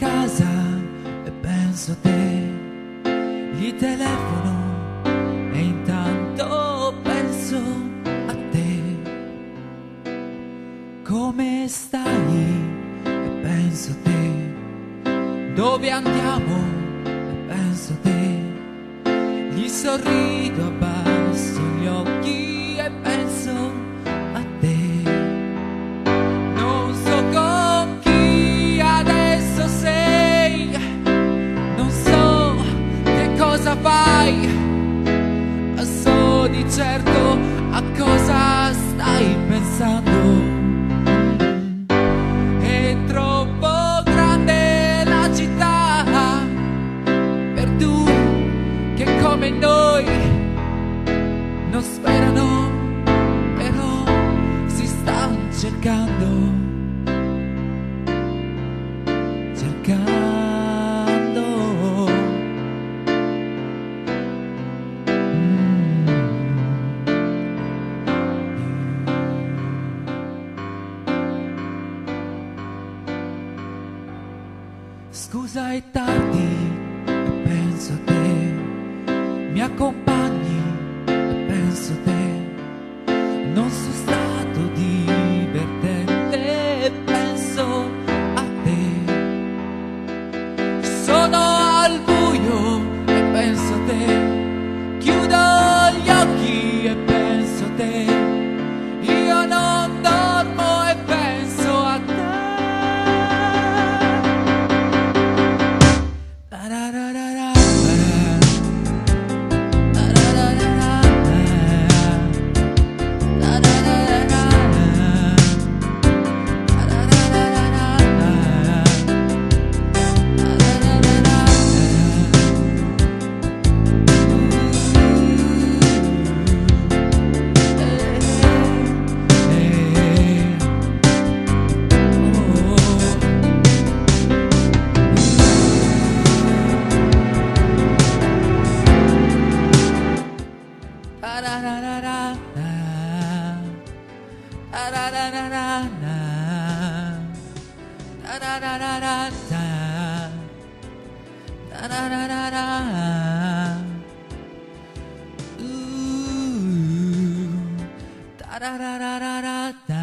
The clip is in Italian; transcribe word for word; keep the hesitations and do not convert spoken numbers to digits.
casa e penso a te, gli telefono e intanto penso a te. Come stai? E penso a te. Dove andiamo? E penso a te. Gli sorrido, abbasso gli occhi e penso a te. Non so con chi adesso sei, non so che cosa fai, ma so di certo a cosa stai pensando. È troppo grande la città per due che come noi non sperano, però si stanno cercando, cercando. Mm. Scusa, è tardi e penso a te, mi accompagni e penso a te, non sono stato divertente e penso a te, sono al buio e penso a te, chiudo gli occhi e penso a te, io non dormo e penso a te. Da da da da da. Ooh, da da da da da da.